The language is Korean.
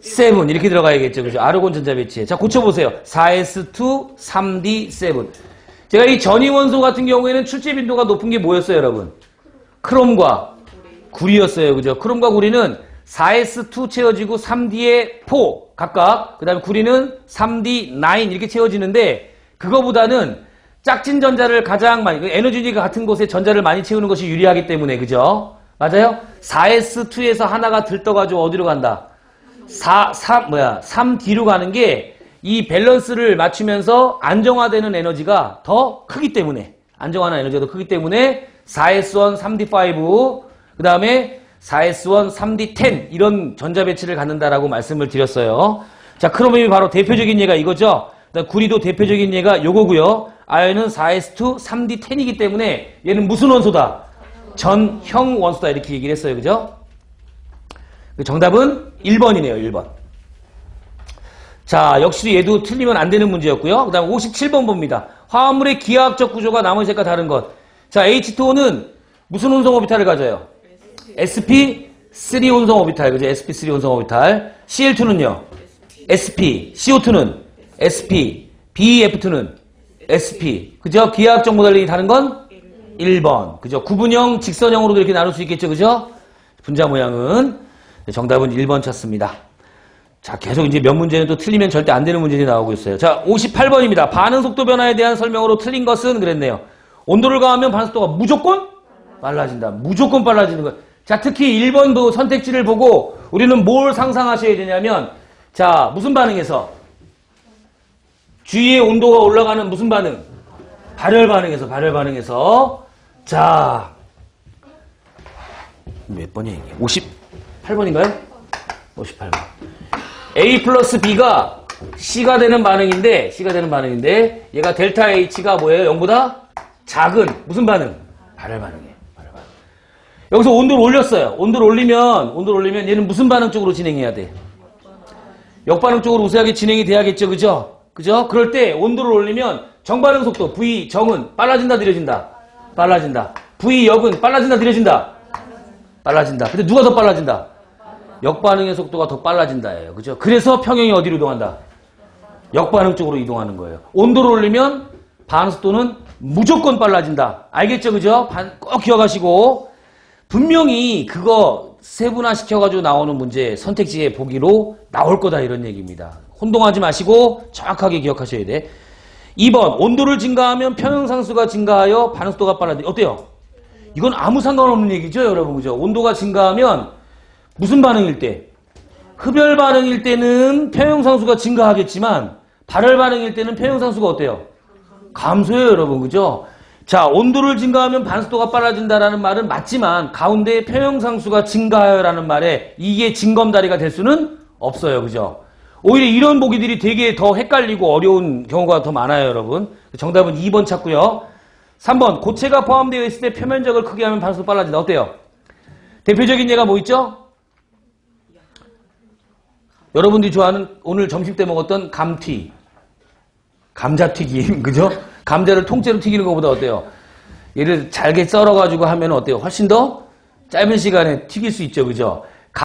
7 이렇게 들어가야겠죠. 그죠? 아르곤 전자 배치에. 자, 고쳐보세요. 4s2, 3d, 7. 제가 이 전이원소 같은 경우에는 출제 빈도가 높은 게 뭐였어요, 여러분? 크롬과 구리였어요. 그죠? 크롬과 구리는 4s2 채워지고 3d에 4 각각. 그 다음에 구리는 3d, 9 이렇게 채워지는데 그거보다는 짝진 전자를 가장 많이, 에너지가 같은 곳에 전자를 많이 채우는 것이 유리하기 때문에, 그죠? 맞아요? 4s2에서 하나가 들떠가지고 어디로 간다? 3d로 가는 게 이 밸런스를 맞추면서 안정화되는 에너지가 더 크기 때문에, 안정화하는 에너지가 더 크기 때문에 4s1, 3d5, 그 다음에 4s1, 3d10 이런 전자 배치를 갖는다라고 말씀을 드렸어요. 자, 크로뮴이 바로 대표적인 예가 이거죠. 그다음 구리도 대표적인 예가 요거고요. 아연은 4s2, 3d10이기 때문에 얘는 무슨 원소다? 전형 원소다 이렇게 얘기를 했어요. 그죠? 정답은 1번이네요. 1번. 자, 역시 얘도 틀리면 안 되는 문제였고요. 그 다음 57번 봅니다. 화합물의 기하학적 구조가 나머지 색과 다른 것. 자, H2O는 무슨 혼성 오비탈을 가져요? sp3 혼성 오비탈. 그죠? sp3 혼성 오비탈. Cl2는요? sp. CO2는 sp. BF2는 sp. 그죠? 기하학적 모델링이 다른 건 1번. 그죠? 구분형, 직선형으로도 이렇게 나눌 수 있겠죠? 그죠? 분자 모양은. 정답은 1번 찾습니다. 자, 계속 이제 몇 문제는 또 틀리면 절대 안 되는 문제들이 나오고 있어요. 자, 58번입니다. 반응 속도 변화에 대한 설명으로 틀린 것은 그랬네요. 온도를 가하면 반응 속도가 무조건 빨라진다. 무조건 빨라지는 것. 자, 특히 1번도 선택지를 보고 우리는 뭘 상상하셔야 되냐면, 자, 무슨 반응에서? 주위의 온도가 올라가는 무슨 반응? 발열 반응에서. 자, 몇 번이야 이게? 58번인가요? 58번. A 플러스 B가 C가 되는 반응인데 얘가 델타 H가 뭐예요? 0보다 작은 무슨 반응? 발열 반응이에요. 여기서 온도를 올렸어요. 온도를 올리면 얘는 무슨 반응 쪽으로 진행해야 돼? 역반응 쪽으로 우세하게 진행이 돼야겠죠. 그죠? 그럴 때 온도를 올리면 정반응 속도 V 정은 빨라진다 느려진다? 빨라진다. V 역은 빨라진다 느려진다? 빨라진다. 근데 누가 더 빨라진다? 역반응의 속도가 더 빨라진다예요. 그죠? 그래서 평형이 어디로 이동한다? 역반응 쪽으로 이동하는 거예요. 온도를 올리면 반응 속도는 무조건 빨라진다. 알겠죠? 그죠? 꼭 기억하시고 분명히 그거 세분화시켜가지고 나오는 문제 선택지에 보기로 나올 거다 이런 얘기입니다. 혼동하지 마시고 정확하게 기억하셔야 돼. 2번 온도를 증가하면 평형상수가 증가하여 반응 속도가 빨라진다. 어때요? 이건 아무 상관없는 얘기죠, 여러분. 그죠? 온도가 증가하면 무슨 반응일 때? 흡열 반응일 때는 평형상수가 증가하겠지만 발열 반응일 때는 평형상수가 어때요? 감소해요, 여러분. 그죠? 자, 온도를 증가하면 반응속도가 빨라진다라는 말은 맞지만 가운데 평형상수가 증가하여라는 말에 이게 징검다리가 될 수는 없어요. 그죠? 오히려 이런 보기들이 되게 더 헷갈리고 어려운 경우가 더 많아요, 여러분. 정답은 2번 찾고요. 3번 고체가 포함되어 있을 때 표면적을 크게 하면 반응속도 빨라진다. 어때요? 대표적인 예가 뭐 있죠? 여러분들이 좋아하는 오늘 점심 때 먹었던 감자튀김, 그죠? 감자를 통째로 튀기는 것보다 어때요? 얘를 잘게 썰어가지고 하면 어때요? 훨씬 더 짧은 시간에 튀길 수 있죠, 그죠?